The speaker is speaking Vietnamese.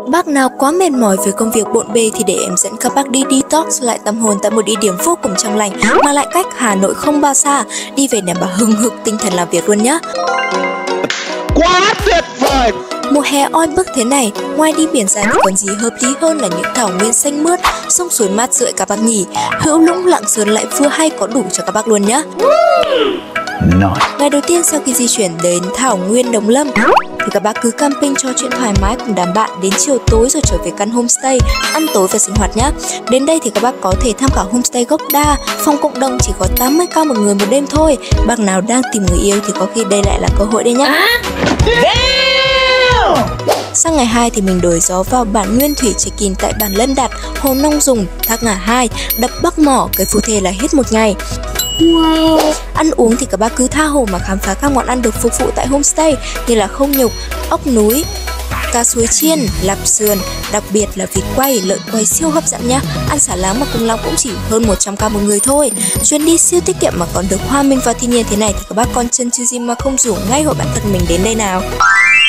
Bác nào quá mệt mỏi với công việc bộn bề thì để em dẫn các bác đi detox lại tâm hồn tại một địa điểm vô cùng trong lành mà lại cách Hà Nội không bao xa, đi về đảm bảo hừng hực tinh thần làm việc luôn nhá. Quá tuyệt vời! Mùa hè oi bức thế này, ngoài đi biển ra thì còn gì hợp lý hơn là những thảo nguyên xanh mướt, sông suối mát rượi các bác nhỉ. Hữu Lũng Lạng Sơn lại vừa hay có đủ cho các bác luôn nhá. Ngày đầu tiên sau khi di chuyển đến thảo nguyên Đồng Lâm thì các bác cứ camping trò chuyện thoải mái cùng đám bạn đến chiều tối rồi trở về căn homestay, ăn tối và sinh hoạt nhá. Đến đây thì các bác có thể tham khảo homestay gốc đa, phòng cộng đồng chỉ có 80.000 một người một đêm thôi. Bác nào đang tìm người yêu thì có khi đây lại là cơ hội đấy nhá. Sang ngày 2 thì mình đổi gió vào bản Nguyên Thủy check-in tại bản Lân Đạt, Hồ Nong Dùng, Thác Ngà 2, đập Bắc Mỏ, cái Phú Thê là hết một ngày. Wow. Ăn uống thì các bác cứ tha hồ mà khám phá các món ăn được phục vụ tại homestay như là không nhục, ốc núi, cá suối chiên, lạp sườn, đặc biệt là vịt quay, lợn quay siêu hấp dẫn nhá. Ăn xả láng mà cùng lắm cũng chỉ hơn 100.000 một người thôi. Chuyến đi siêu tiết kiệm mà còn được hòa mình vào thiên nhiên thế này thì các bác còn chân chứ gì mà không rủ ngay hội bạn thân mình đến đây nào.